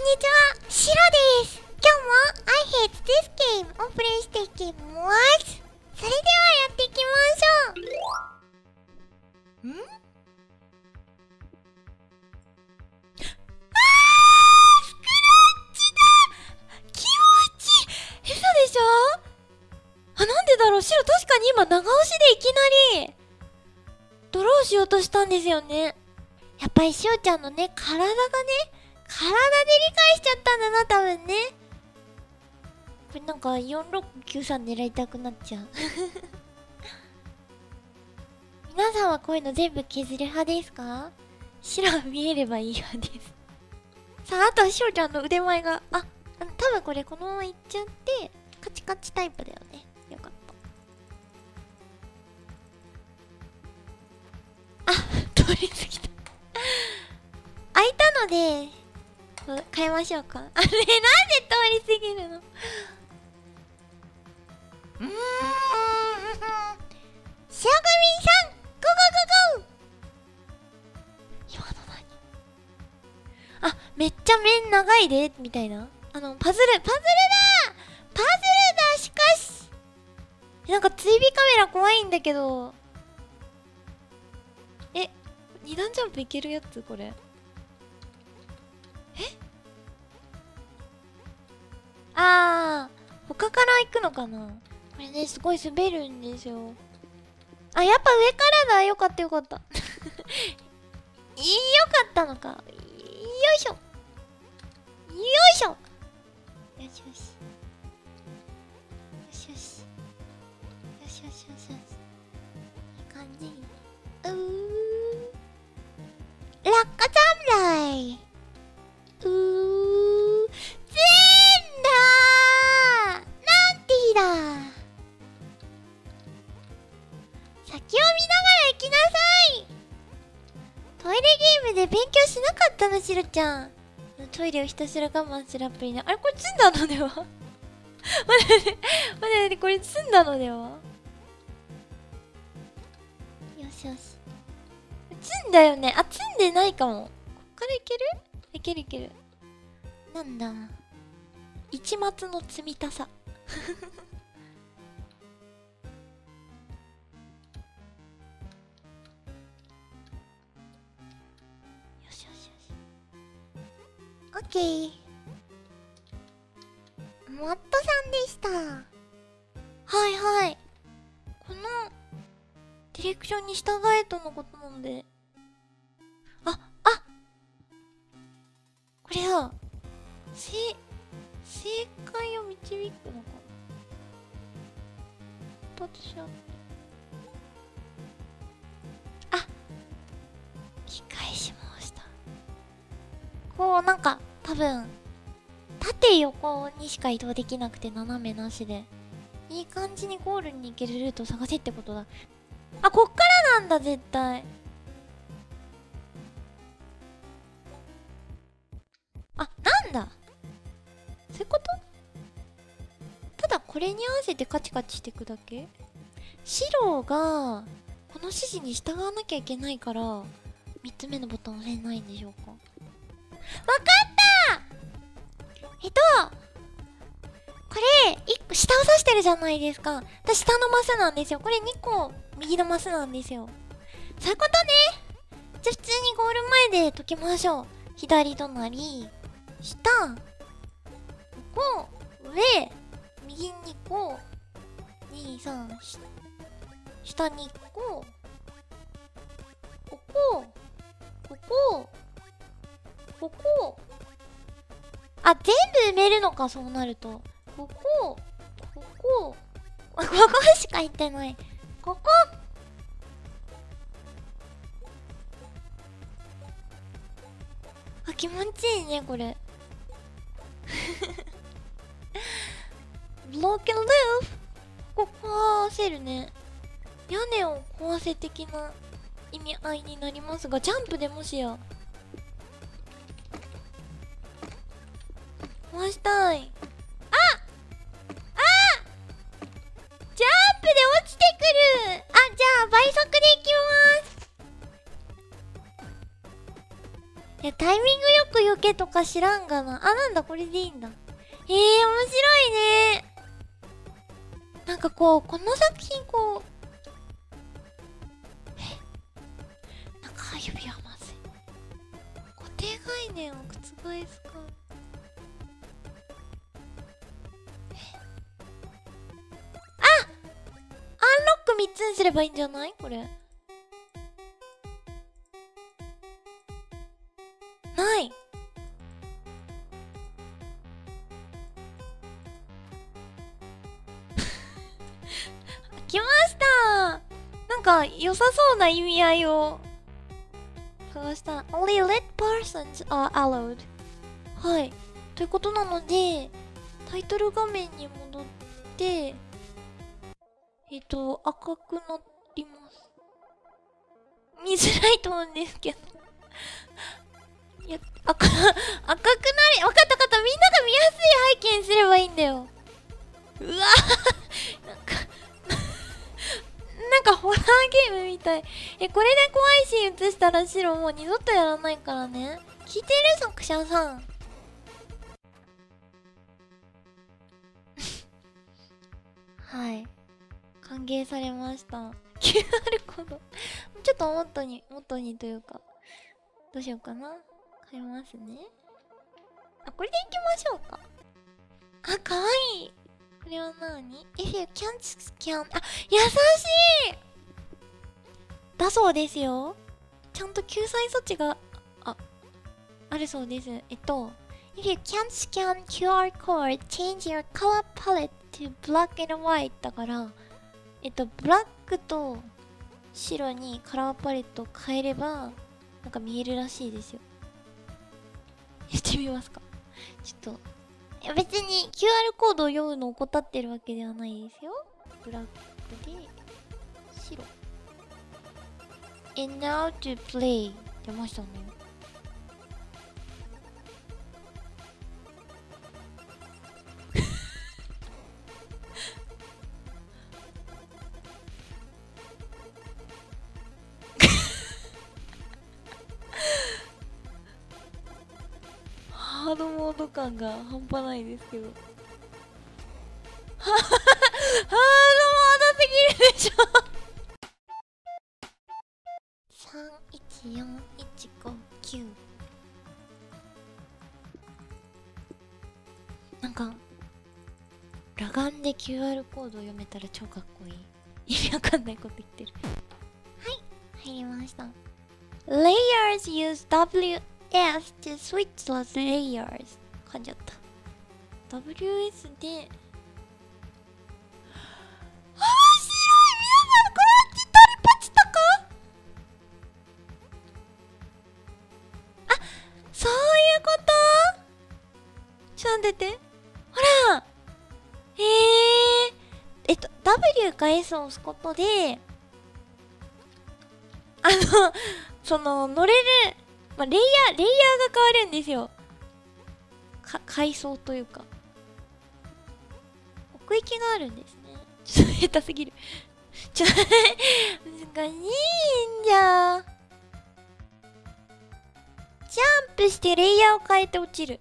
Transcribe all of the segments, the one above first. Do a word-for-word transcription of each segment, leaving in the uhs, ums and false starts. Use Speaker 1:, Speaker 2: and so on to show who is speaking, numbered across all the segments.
Speaker 1: にちは、シロです。今日も I hate this game をプレイしていきます。それではやっていきましょう。ん？あー、スクラッチだ。気持ちいい。嘘でしょ？あ、なんでだろう。シロ確かに今長押しでいきなりドローしようとしたんですよね。やっぱりシオちゃんのね、体がね、体で理解しちゃったんだな、多分ね。これなんかよんろくきゅうさん狙いたくなっちゃう。皆さんはこういうの全部削る派ですか？白は見えればいい派です。さあ、あとはシオちゃんの腕前が、あ、多分これこのままいっちゃって、カチカチタイプだよね。よかった。あ、通り過ぎた。開いたので、変えましょうか。あれ、なんで通り過ぎるの？うーん。シオグミさん、ゴゴゴゴ！今の何？あ、めっちゃ面長いで、みたいな。あの、パズル、パズルだ！パズルだ、しかし。なんか追尾カメラ怖いんだけど。え、二段ジャンプいけるやつこれ。え？あー、他から行くのかな？これね、すごい滑るんですよ。あ、やっぱ上からだ。よかったよかった。よかったのか。よいしょ。よいしょ。よしよし。よしよし。よしよしよしよし。いい感じ。うー。落下侍。うー。全だー。なんて日だ。先を見ながら行きなさい。トイレゲームで勉強しなかったの、シロちゃん。トイレをひたすら我慢するアプリね。あれこれ積んだのでは？待って待って待って、これ積んだのでは？よしよし。積んだよね。あ、積んでないかも。こっからいける？いけるいける。なんだ。一末の積みたさ。オッケー。モットさんでした。はいはい。このディレクションに従えとのことなので。あ、あ、これだ。せ、正解を導くのかな。一発し合って。あ、理解しました。こうなんか多分縦横にしか移動できなくて斜めなしでいい感じにゴールに行けるルートを探せってことだ。あ、こっからなんだ絶対。あ、なんだそういうこと？ただこれに合わせてカチカチしていくだけ？白がこの指示に従わなきゃいけないからみっつめのボタン押せないんでしょうか？わかった！えっと、これ、いっこ下を指してるじゃないですか。私下のマスなんですよ。これにこ右のマスなんですよ。そういうことね。じゃあ普通にゴール前で解きましょう。左隣、下、ここ、上、右にこう、に、さん、下にこう、ここ、ここ、ここ、あ、全部埋めるのか、そうなると。ここ、ここ、ここしか行ってない。ここ。あ、気持ちいいね、これ。ブローケンルーフ。ここ壊せるね。屋根を壊せ的な意味合いになりますが、ジャンプでもしや。壊したい。あ！あ！ジャンプで落ちてくる！あ、じゃあ倍速でいきます。 いや、タイミングよく避けとか知らんがな。あ、なんだ、これでいいんだ。えー、面白いね。なんかこう、この作品こう、え、中指はまずい。固定概念を覆すか。え、あ、アンロックみっつにすればいいんじゃないこれ。ない。来ました。なんか良さそうな意味合いを探した。Only lit persons are allowed。はい。ということなので、タイトル画面に戻って、えっと、赤くなります。見づらいと思うんですけど。いや、赤、赤くなり、わかったわかった。みんなが見やすい背景にすればいいんだよ。うわなんかなんかホラーゲームみたい。え、これで怖いシーン映したら白もう二度とやらないからね。聞いてる作者さん。はい。歓迎されました。キューアール コード。ちょっと元に、元にというか。どうしようかな。変えますね。あ、これでいきましょうか。あ、かわいい。これはなに？ If you can't scan あ、優しいだそうですよ。ちゃんと救済措置が、あ、あるそうです。えっと、If you can't scan キューアール code, change your color palette to black and white だから、えっと、ブラックと白にカラーパレットを変えれば、なんか見えるらしいですよ。やってみますか。ちょっと、いや別に キューアール コードを読むのを怠ってるわけではないですよ。ブラックで、白。And now to play 出ましたね。ハードモード感が半端ないですけどハードモードすぎるでしょさんいちよんいちごきゅうなんか裸眼で キューアール コードを読めたら超かっこいい意味わかんないこと言ってるはい入りました Layers useダブリューエス to switch those layers 噛んじゃった ダブリューエス で面白い皆さんこれってタルパチとかあそういうことちょっと待っててほらへええっと ダブリュー か エス を押すことであのその乗れる、まあ、レイヤーレイヤーが変わるんですよか階層というか奥行きがあるんですねちょっと下手すぎるちょっと難しいんじゃジャンプしてレイヤーを変えて落ちる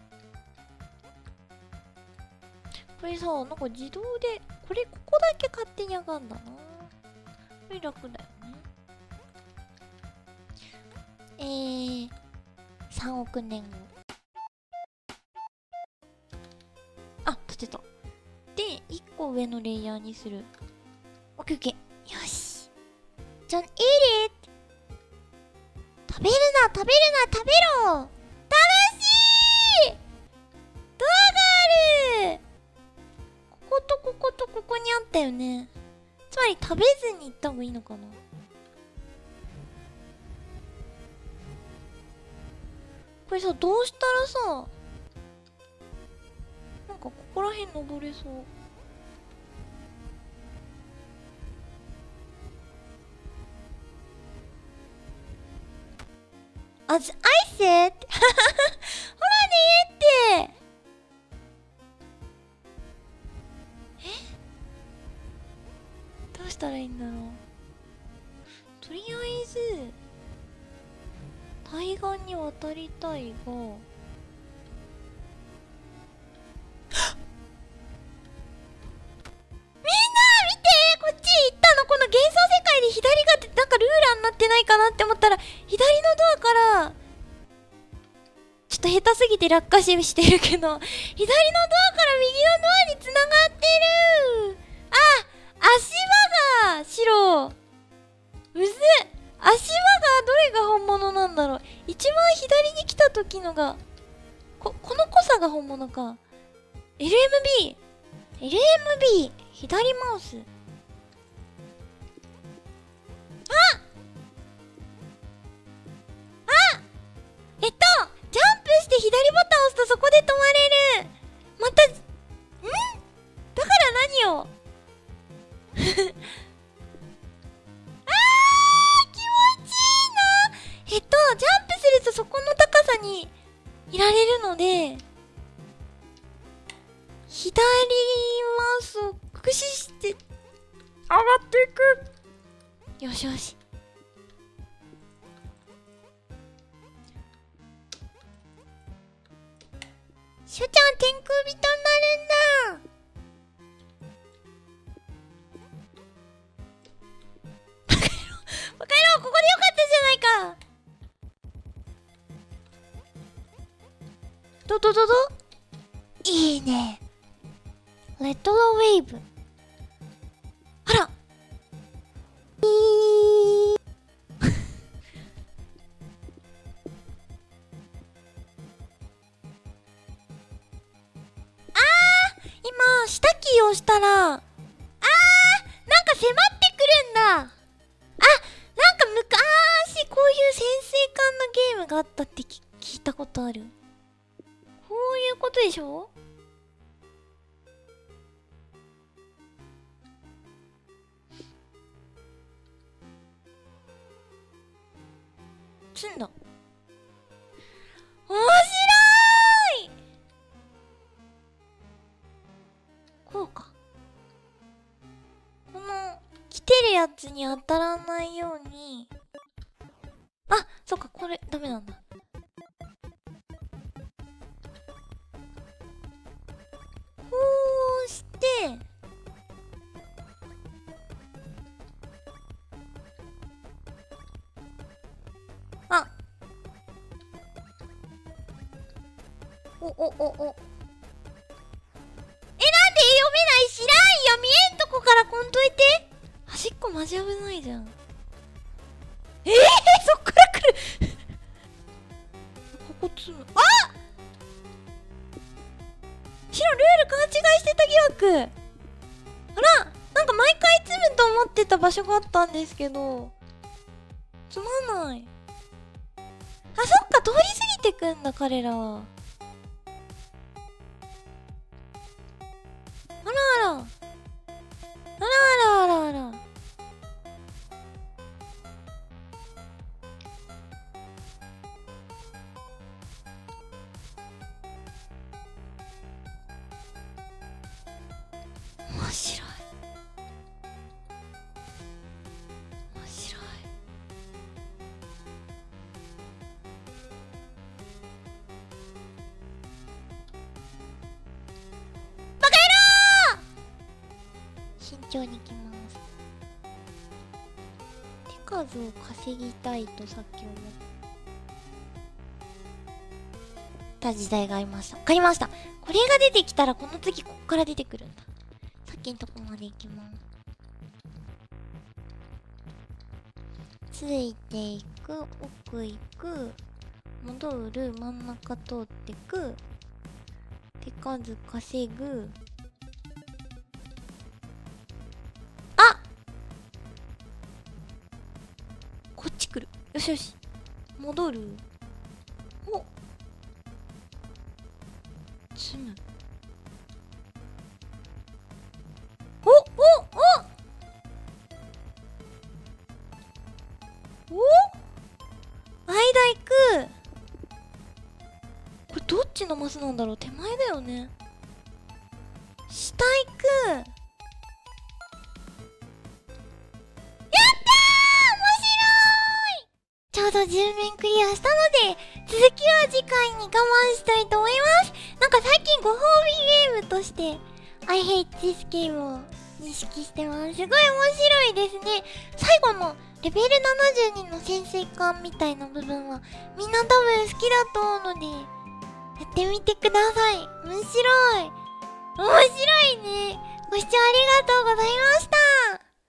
Speaker 1: これさなんか自動でこれここだけ勝手に上がんだなこれ楽だよねえー、さんおくねんごあ立てたでいっこ上のレイヤーにするオッケーオッケーよしじゃん eat it 食べるな食べるな食べろ楽しいドアがあるこことこことここにあったよねつまり食べずに行った方がいいのかなこれさどうしたらさなんかここら辺登れそう As I said ほらねってえどうしたらいいんだろうとりあえず大岸に渡りたいがこっち行ったの。この幻想世界で左がなんかルーラーになってないかなって思ったら、左のドアからちょっと下手すぎて落下ししてるけど、左のドアから右のドアにつながってる。あ、足場が白。うずっ、足場がどれが本物なんだろう。一番左に来た時のがここの濃さが本物か。 エルエムビー エルエムビー 左マウス。えっと、ジャンプして左ボタンを押すとそこで止まれる。また、んだから何をあー、気持ちいいな。えっと、ジャンプするとそこの高さにいられるので、左マウスを駆使して上がっていく。よしよし。しょちゃん天空人になるんだ。バカ野郎、バカ野郎、ここでよかったじゃないか。どどどどいいね。レトロウェーブ。あらいー今下キーを押したら、あー、なんか迫ってくるんだ。あ、なんか昔こういう潜水艦のゲームがあったってき聞いたことある。こういうことでしょ。積んだ。面白い。こうか。この来てるやつに当たらないように。あ、そっか、これダメなんだ。こうしてあ、おおおお、え、なんで読めない？知らんよ。見えんとこからこんといて。端っこマジ危ないじゃん。えー、そっから来るここ積む。あ、白ルール勘違いしてた疑惑。あら、なんか毎回積むと思ってた場所があったんですけど積まない。あ、そっか、通り過ぎてくんだ彼らは。あらあら、あらあらあらあら。面白い、面白い。バカ野郎。慎重に行きます。手数を稼ぎたいとさっき思った時代がありました。わかりました。これが出てきたらこの次ここから出てくるんだ。さっきのとこまで行きます。ついていく、奥行く、戻る、真ん中通ってく、手数稼ぐ。あ、こっち来る。よしよし、戻る。お、積む。おおおお、間行く。これどっちのマスなんだろう。手前だよね。下行く。やったー、面白い。ちょほどじゅうめんクリアしたので、続きは次回に我慢したいと思います。なんか最近ご褒美ゲームとして I hate this game を認識してます。すごい面白いですね。最後のレベルななじゅうにの潜水艦みたいな部分はみんな多分好きだと思うので、やってみてください。面白い面白いね。ご視聴ありがとうございました。